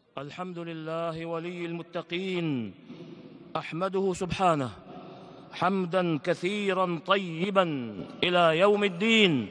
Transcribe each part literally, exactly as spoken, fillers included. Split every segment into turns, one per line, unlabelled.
الحمد لله ولي المتقين، أحمده سبحانه حمداً كثيراً طيباً إلى يوم الدين،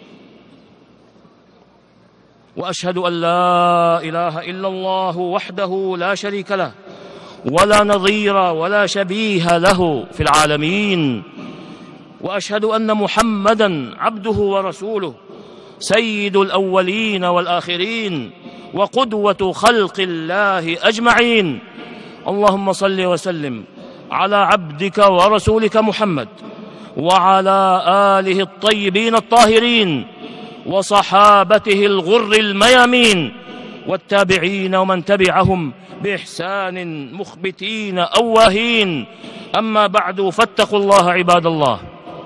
وأشهد أن لا إله إلا الله وحده لا شريك له ولا نظير ولا شبيه له في العالمين، وأشهد أن محمداً عبده ورسوله سيد الأولين والآخرين وقدوة خلق الله أجمعين. اللهم صل وسلم على عبدك ورسولك محمد وعلى آله الطيبين الطاهرين وصحابته الغر الميامين والتابعين ومن تبعهم بإحسان مخبتين أواهين. أما بعد، فاتقوا الله عباد الله،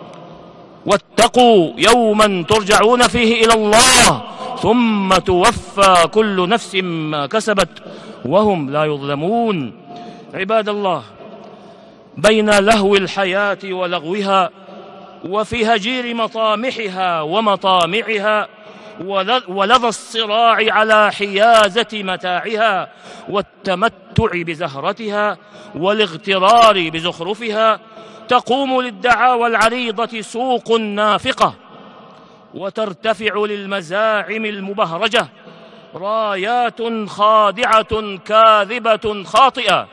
واتقوا يوما ترجعون فيه إلى الله ثم توفى كل نفس ما كسبت وهم لا يظلمون. عباد الله، بين لهو الحياة ولغوها وفي هجير مطامحها ومطامعها ولظى الصراع على حيازة متاعها والتمتع بزهرتها والاغترار بزخرفها، تقوم للدعاوى العريضة سوق نافقة، وترتفع للمزاعم المبهرجة رايات خادعة كاذبة خاطئة.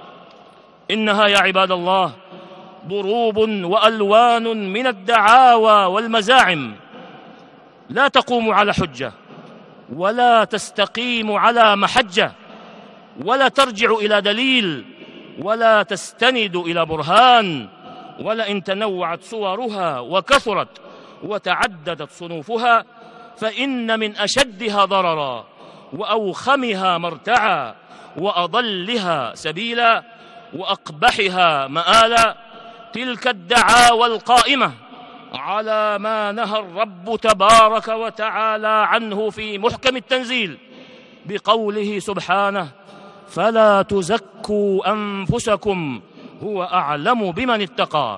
إنها يا عباد الله ضروب وألوان من الدعاوى والمزاعم لا تقوم على حجة ولا تستقيم على محجة ولا ترجع إلى دليل ولا تستند إلى برهان، ولئن تنوعت صورها وكثرت وتعددت صنوفها فإن من أشدها ضررا وأوخمها مرتعا وأضلها سبيلا وأقبحها مآلا تلك الدعاوى القائمة على ما نهى الرب تبارك وتعالى عنه في محكم التنزيل بقوله سبحانه: فلا تزكوا أنفسكم هو أعلم بمن اتقى.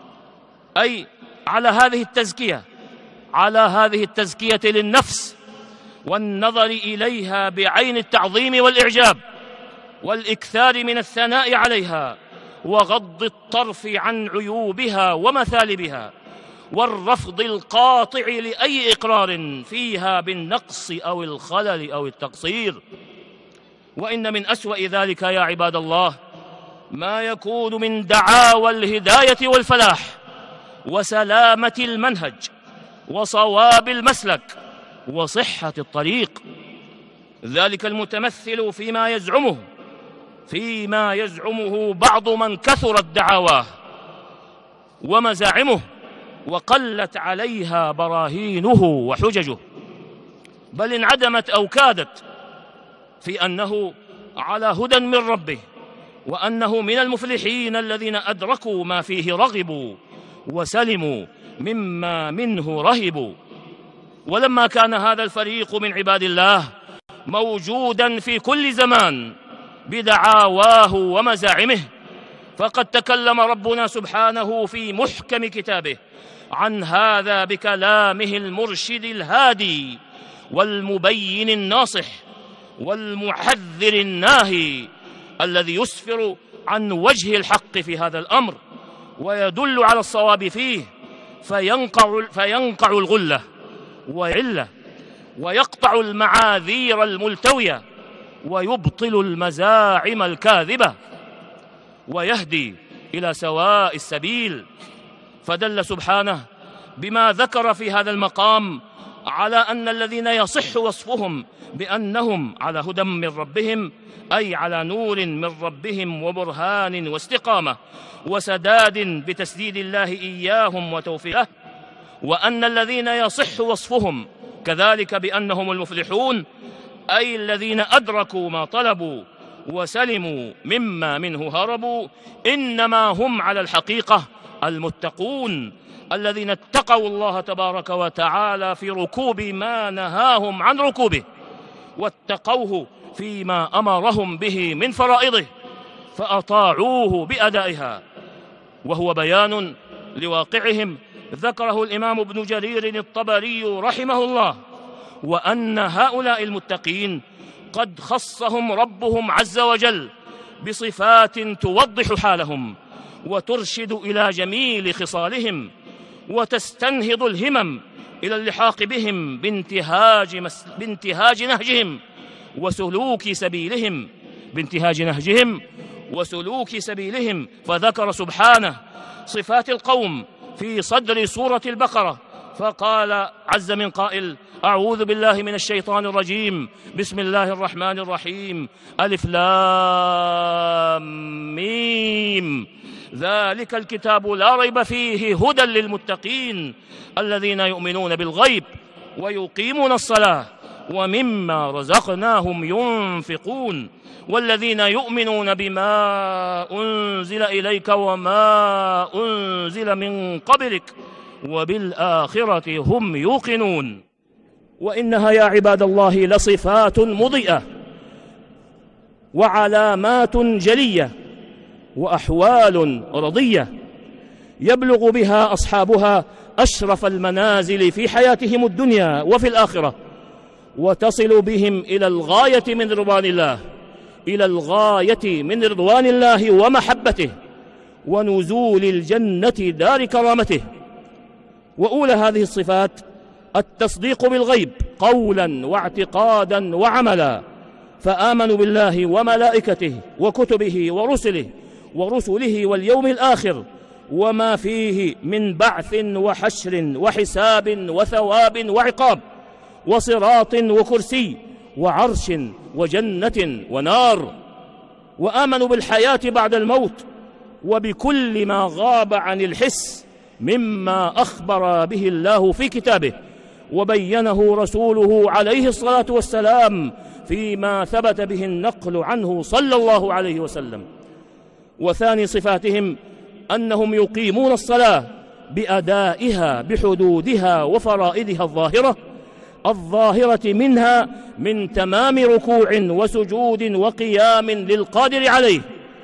أي على هذه التزكية على هذه التزكية للنفس والنظر إليها بعين التعظيم والإعجاب والإكثار من الثناء عليها وغض الطرف عن عيوبها ومثالبها والرفض القاطع لأي إقرار فيها بالنقص أو الخلل أو التقصير. وإن من أسوأ ذلك يا عباد الله ما يكون من دعاوى الهداية والفلاح وسلامة المنهج وصواب المسلك وصحة الطريق، ذلك المتمثل فيما يزعمه فيما يزعمه بعض من كثرت دعاواه ومزاعمه وقلت عليها براهينه وحججه، بل انعدمت أو كادت، في أنه على هدى من ربه وأنه من المفلحين الذين أدركوا ما فيه رغبوا وسلموا مما منه رهبوا. ولما كان هذا الفريق من عباد الله موجودا في كل زمان بدعاواه ومزاعمه، فقد تكلم ربنا سبحانه في محكم كتابه عن هذا بكلامه المرشد الهادي والمبين الناصح والمحذر الناهي الذي يسفر عن وجه الحق في هذا الأمر ويدل على الصواب فيه، فينقع, فينقع الغلة ويعله ويقطع المعاذير الملتوية ويبطل المزاعم الكاذبة ويهدي إلى سواء السبيل. فدل سبحانه بما ذكر في هذا المقام على أن الذين يصح وصفهم بأنهم على هدى من ربهم أي على نور من ربهم وبرهان واستقامة وسداد بتسديد الله إياهم وتوفيقه، وأن الذين يصح وصفهم كذلك بأنهم المفلحون أي الذين أدركوا ما طلبوا وسلموا مما منه هربوا، إنما هم على الحقيقة المتقون الذين اتقوا الله تبارك وتعالى في ركوب ما نهاهم عن ركوبه واتقوه فيما أمرهم به من فرائضه فأطاعوه بأدائها، وهو بيان لواقعهم ذكره الإمام ابن جرير الطبري رحمه الله، وأن هؤلاء المتقين قد خصهم ربهم عز وجل بصفات توضح حالهم وترشد إلى جميل خصالهم وتستنهض الهمم إلى اللحاق بهم بانتهاج, مس... بانتهاج نهجهم وسلوك سبيلهم بانتهاج نهجهم وسلوك سبيلهم. فذكر سبحانه صفات القوم في صدر سورة البقرة فقال عز من قائل: أعوذ بالله من الشيطان الرجيم، بسم الله الرحمن الرحيم، ألف لام ميم، ذلك الكتاب لا ريب فيه هدى للمتقين الذين يؤمنون بالغيب ويقيمون الصلاة ومما رزقناهم ينفقون والذين يؤمنون بما أنزل إليك وما أنزل من قبلك وبالآخرة هم يوقنون. وإنها يا عباد الله لصفات مضيئة وعلامات جلية وأحوال رضية يبلغ بها أصحابها أشرف المنازل في حياتهم الدنيا وفي الآخرة، وتصل بهم إلى الغاية من رضوان الله إلى الغاية من رضوان الله ومحبته ونزول الجنة دار كرامته. وأولى هذه الصفات التصديق بالغيب قولا واعتقادا وعملا، فآمنوا بالله وملائكته وكتبه ورسله ورسله واليوم الآخر وما فيه من بعث وحشر وحساب وثواب وعقاب وصراط وكرسي وعرش وجنة ونار، وآمنوا بالحياة بعد الموت وبكل ما غاب عن الحس مما أخبر به الله في كتابه وبينه رسوله عليه الصلاة والسلام فيما ثبت به النقل عنه صلى الله عليه وسلم. وثاني صفاتهم أنهم يقيمون الصلاة بأدائها بحدودها وفرائضها الظاهرة الظاهرة منها من تمام ركوع وسجود وقيام للقادر عليه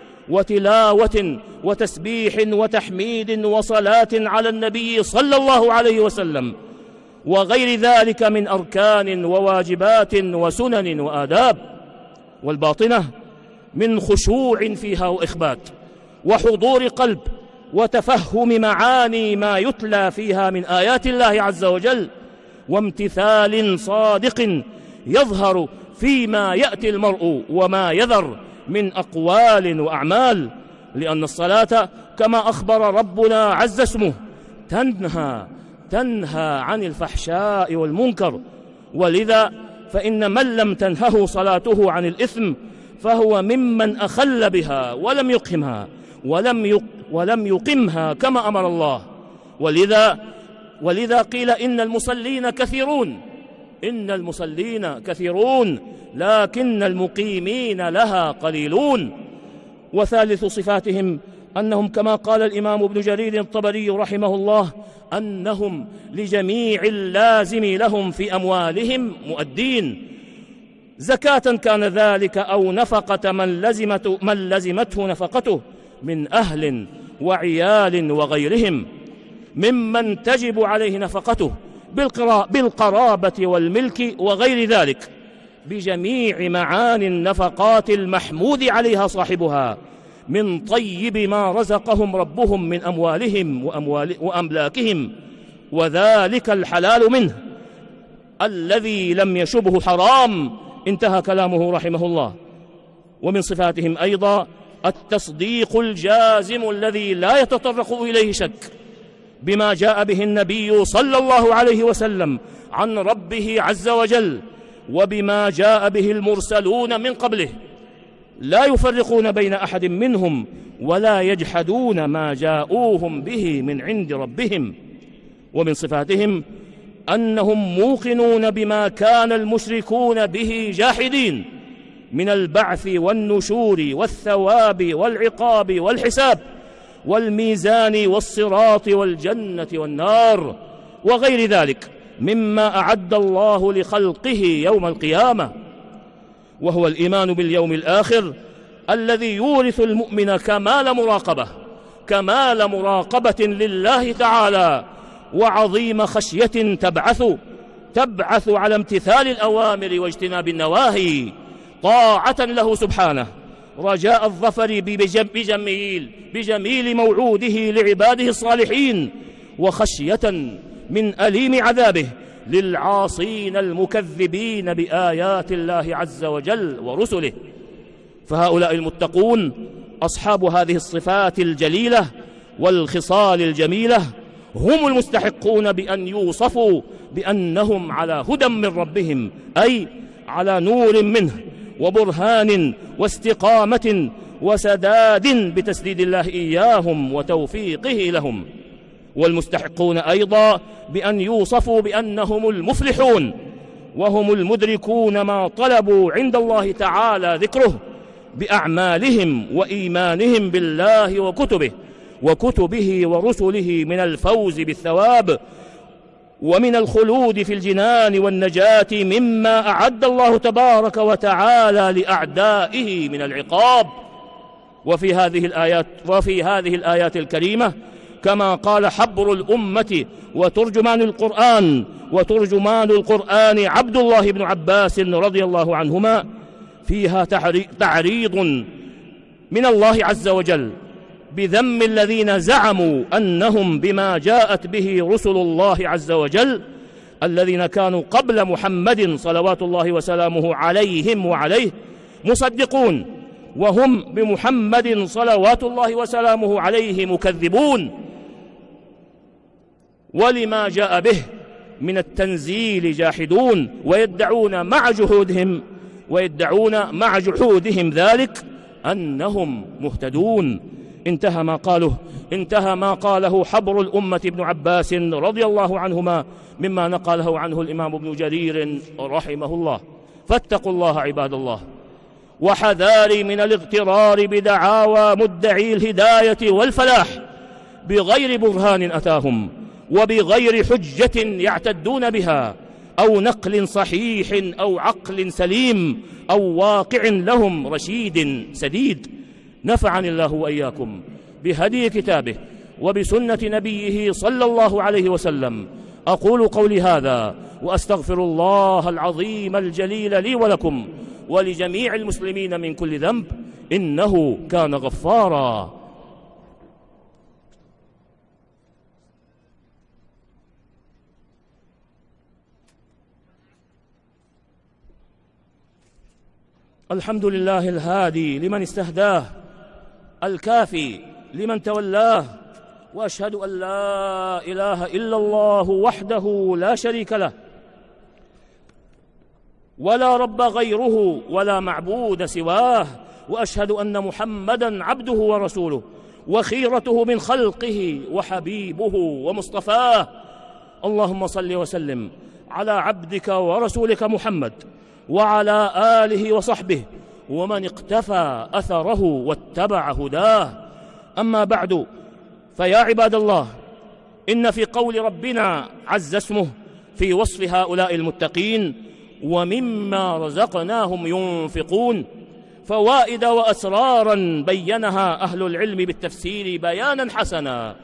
وتلاوة وتسبيح وتحميد وصلاة على النبي صلى الله عليه وسلم وغير ذلك من أركان وواجبات وسنن وآداب. والباطنة من خشوع فيها وإخبات وحضور قلب وتفهم معاني ما يتلى فيها من آيات الله عز وجل وامتثال صادق يظهر فيما يأتي المرء وما يذر من أقوال وأعمال، لأن الصلاة كما أخبر ربنا عز اسمه تنهى تنهى عن الفحشاء والمنكر، ولذا فإن من لم تنهه صلاته عن الإثم فهو ممن أخل بها ولم يقمها ولم يق ولم يقمها كما أمر الله. ولذا ولذا قيل إن المصلين كثيرون إن المصلين كثيرون لكن المقيمين لها قليلون. وثالث صفاتهم أنهم كما قال الإمام ابن جرير الطبري رحمه الله أنهم لجميع اللازم لهم في أموالهم مؤدين، زكاة كان ذلك أو نفقة من, لزمت من لزمته نفقته من أهل وعيال وغيرهم ممن تجب عليه نفقته بالقرابة والملك وغير ذلك بجميع معاني النفقات المحمود عليها صاحبها من طيب ما رزقهم ربهم من أموالهم وأموال وأملاكهم، وذلك الحلال منه الذي لم يشبه حرام. انتهى كلامه رحمه الله. ومن صفاتهم أيضا التصديق الجازم الذي لا يتطرق إليه شك بما جاء به النبي صلى الله عليه وسلم عن ربه عز وجل وبما جاء به المرسلون من قبله، لا يفرقون بين أحد منهم ولا يجحدون ما جاءوهم به من عند ربهم. ومن صفاتهم أنهم موقنون بما كان المشركون به جاحدين من البعث والنشور والثواب والعقاب والحساب والميزان والصراط والجنة والنار وغير ذلك مما أعد الله لخلقه يوم القيامة. وهو الإيمان باليوم الآخر الذي يورث المؤمن كمال مراقبة كمال مراقبة لله تعالى وعظيم خشية تبعث تبعث على امتثال الأوامر واجتناب النواهي طاعة له سبحانه رجاء الظفر بجميل بجميل موعوده لعباده الصالحين، وخشية من أليم عذابه للعاصين المكذبين بآيات الله عز وجل ورسله. فهؤلاء المتقون أصحاب هذه الصفات الجليلة والخصال الجميلة هم المستحقون بأن يوصفوا بأنهم على هدى من ربهم، أي على نور منه وبرهان واستقامة وسداد بتسديد الله إياهم وتوفيقه لهم. والمستحقون أيضا بأن يوصفوا بأنهم المفلحون، وهم المدركون ما طلبوا عند الله تعالى ذكره بأعمالهم وإيمانهم بالله وكتبه وكتبه ورسله من الفوز بالثواب ومن الخلود في الجنان والنجاة مما أعد الله تبارك وتعالى لأعدائه من العقاب. وفي هذه الآيات وفي هذه الآيات الكريمة كما قال حبر الأمة وترجمان القرآن وترجمان القرآن عبد الله بن عباس رضي الله عنهما، فيها تعريض من الله عز وجل بذم الذين زعموا أنهم بما جاءت به رسل الله عز وجل الذين كانوا قبل محمد صلوات الله وسلامه عليهم وعليه مصدقون، وهم بمحمد صلوات الله وسلامه عليه مكذبون، ولما جاء به من التنزيل جاحدون، ويدعون مع جحودهم ويدعون مع جحودهم ذلك أنهم مهتدون. انتهى ما قاله انتهى ما قاله حبر الأمة ابن عباس رضي الله عنهما مما نقله عنه الإمام ابن جرير رحمه الله. فاتقوا الله عباد الله، وحذاري من الاغترار بدعاوى مدعي الهداية والفلاح بغير برهان أتاهم وبغير حجة يعتدون بها أو نقل صحيح أو عقل سليم أو واقع لهم رشيد سديد. نفعني الله وإياكم بهدي كتابه وبسنة نبيه صلى الله عليه وسلم. أقول قولي هذا وأستغفر الله العظيم الجليل لي ولكم ولجميع المسلمين من كل ذنب، إنه كان غفارا. الحمد لله الهادي لمن استهداه، الكافي لمن تولاه، وأشهد أن لا إله إلا الله وحده لا شريك له، ولا رب غيره ولا معبود سواه، وأشهد أن محمدًا عبده ورسوله وخيرته من خلقه وحبيبه ومصطفاه. اللهم صل وسلم على عبدك ورسولك محمد وعلى آله وصحبه ومن اقتفى أثره واتبع هداه. أما بعد، فيا عباد الله، إن في قول ربنا عز اسمه في وصف هؤلاء المتقين ومما رزقناهم ينفقون فوائد وأسرارا بينها أهل العلم بالتفسير بيانا حسنا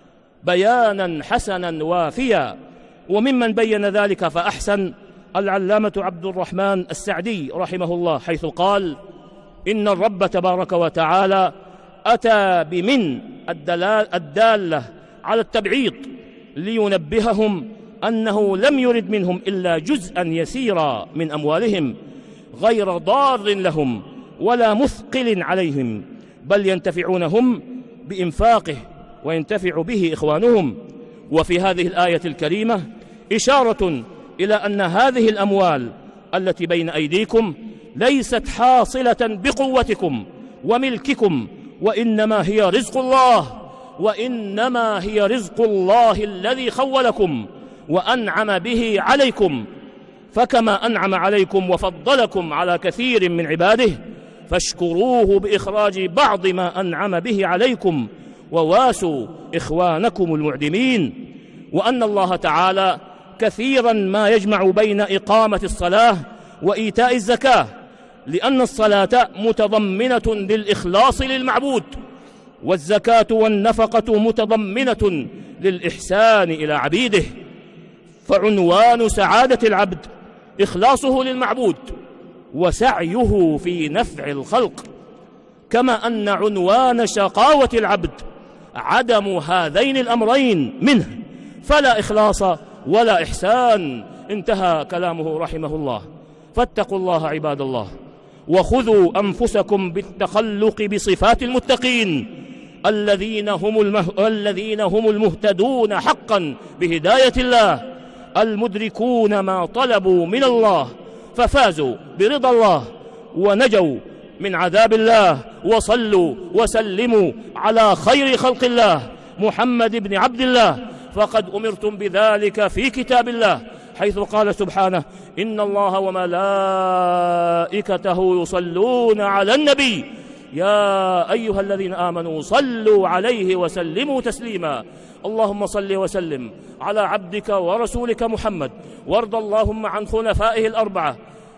بيانا حسنا وافيا. وممن بين ذلك فأحسن العلامة عبد الرحمن السعدي رحمه الله، حيث قال: إن الرب تبارك وتعالى أتى بمن الدالة على التبعيض لينبههم أنه لم يرد منهم إلا جزءا يسيرا من أموالهم غير ضار لهم ولا مثقل عليهم، بل ينتفعون هم بإنفاقه وينتفع به إخوانهم. وفي هذه الآية الكريمة إشارة إلى أن هذه الأموال التي بين أيديكم ليست حاصلة بقوتكم وملككم، وإنما هي رزق الله وإنما هي رزق الله الذي خولكم وأنعم به عليكم. فكما أنعم عليكم وفضلكم على كثير من عباده فاشكروه بإخراج بعض ما أنعم به عليكم وواسوا إخوانكم المعدمين. وأن الله تعالى كثيرا ما يجمع بين إقامة الصلاة وإيتاء الزكاة، لأن الصلاة متضمنة للإخلاص للمعبود، والزكاة والنفقة متضمنة للإحسان إلى فعنوان سعادة العبد إخلاصه للمعبود، وسعيه في نفع الخلق، كما أن عنوان شقاوة العبد عدم هذين الأمرين منه، فلا إخلاص ولا إحسان. انتهى كلامه رحمه الله. فاتقوا الله عباد الله، وخذوا أنفسكم بالتخلق بصفات المتقين الذين هم, المه... الذين هم المهتدون حقا بهداية الله، المدركون ما طلبوا من الله ففازوا برضا الله ونجوا من عذاب الله. وصلوا وسلموا على خير خلق الله محمد بن عبد الله، فقد أمرتم بذلك في كتاب الله، حيث قال سبحانه: إن الله وملائكته يصلون على النبي يا أيها الذين آمنوا صلوا عليه وسلموا تسليما. اللهم صل وسلم على عبدك ورسولك محمد، وارض اللهم عن خلفائه الأربعة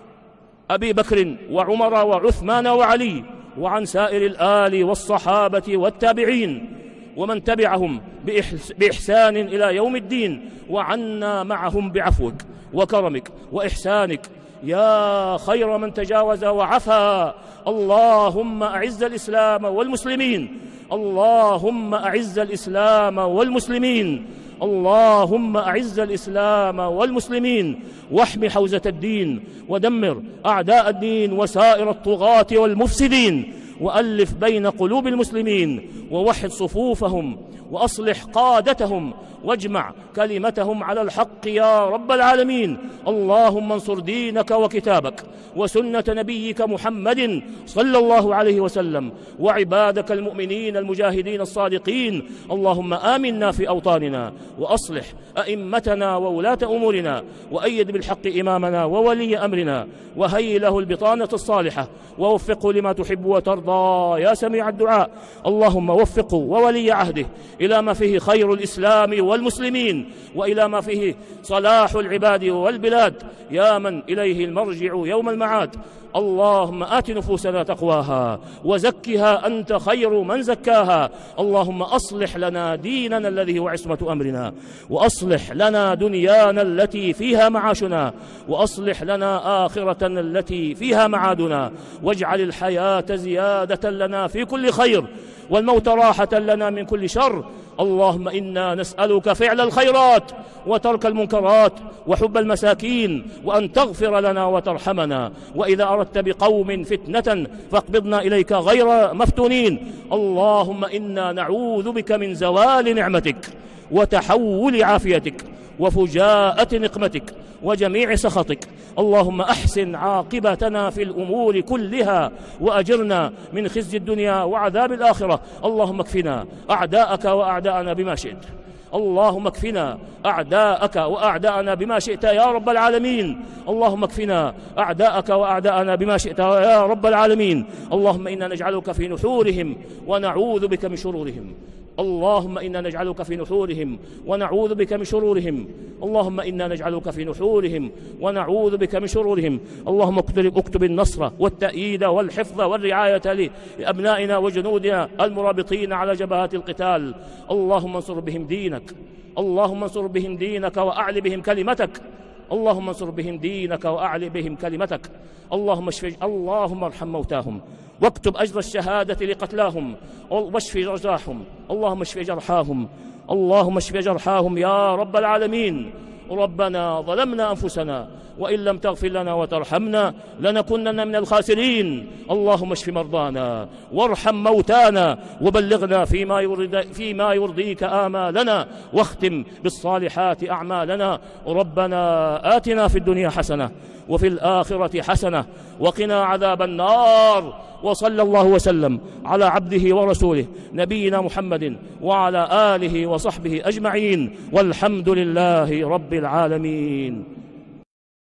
أبي بكر وعمر وعثمان وعلي، وعن سائر الآل والصحابة والتابعين ومن تبعهم بإحسان إلى يوم الدين، وعنا معهم بعفوك وكرمك وإحسانك يا خير من تجاوز وعفا. اللهم أعز الإسلام والمسلمين، اللهم أعز الإسلام والمسلمين، اللهم أعز الإسلام والمسلمين، واحم حوزة الدين، ودمر أعداء الدين وسائر الطغاة والمفسدين، وألف بين قلوب المسلمين، ووحد صفوفهم، وأصلح قادتهم، واجمع كلمتهم على الحق يا رب العالمين. اللهم انصر دينك وكتابك وسنة نبيك محمد صلى الله عليه وسلم، وعبادك المؤمنين المجاهدين الصادقين. اللهم آمنا في أوطاننا، وأصلح أئمتنا وولاة أمورنا، وأيد بالحق إمامنا وولي أمرنا، وهيئ له البطانة الصالحة، ووفقه لما تحب وترضى يا سميع الدعاء. اللهم وفقه وولي عهده إلى ما فيه خير الإسلام والمسلمين، وإلى ما فيه صلاح العباد والبلاد، يا من إليه المرجع يوم المعاد. اللهم آت نفوسنا تقواها وزكها أنت خير من زكاها. اللهم أصلح لنا ديننا الذي هو عصمة أمرنا، وأصلح لنا دنيانا التي فيها معاشنا، وأصلح لنا آخرتنا التي فيها معادنا، واجعل الحياة زيادة لنا في كل خير، والموت راحة لنا من كل شر. اللهم إنا نسألك فعل الخيرات وترك المنكرات وحب المساكين، وأن تغفر لنا وترحمنا، وإذا أردت بقوم فتنة فاقبضنا إليك غير مفتونين. اللهم إنا نعوذ بك من زوال نعمتك وتحول عافيتك وفجاءة نقمتك وجميع سخطك. اللهم أحسن عاقبتنا في الأمور كلها، وأجرنا من خزي الدنيا وعذاب الآخرة. اللهم اكفنا أعداءك وأعداءنا بما شئت، اللهم اكفنا أعداءك وأعداءنا بما شئت يا رب العالمين. اللهم اكفنا أعداءك وأعداءنا بما شئت يا رب العالمين. اللهم إنا نجعلك في نحورهم ونعوذ بك من شرورهم. اللهم إنا نجعلك في نحورهم ونعوذ بك من شرورهم. اللهم إنا نجعلك في نحورهم ونعوذ بك من شرورهم. اللهم اكتب, اكتب النصر والتأييد والحفظ والرعاية لأبنائنا وجنودنا المرابطين على جبهات القتال. اللهم انصر بهم دينك، اللهم انصر بهم دينك وأعل بهم كلمتك، اللهم انصر بهم دينك وأعل بهم كلمتك. اللهم اشف، اللهم ارحم موتاهم، واكتب أجر الشهادة لقتلاهم، واشف جرحاهم. اللهم اشف جرحاهم، اللهم اشف جرحاهم يا رب العالمين. ربنا ظلمنا أنفسنا، وإن لم تغفر لنا وترحمنا لنكونن من الخاسرين. اللهم اشف مرضانا وارحم موتانا، وبلغنا فيما, يرضي فيما يرضيك آمالنا، واختم بالصالحات أعمالنا. ربنا آتنا في الدنيا حسنة وفي الآخرة حسنة وقنا عذاب النار. وصلى الله وسلم على عبده ورسوله نبينا محمد وعلى آله وصحبه أجمعين، والحمد لله رب العالمين.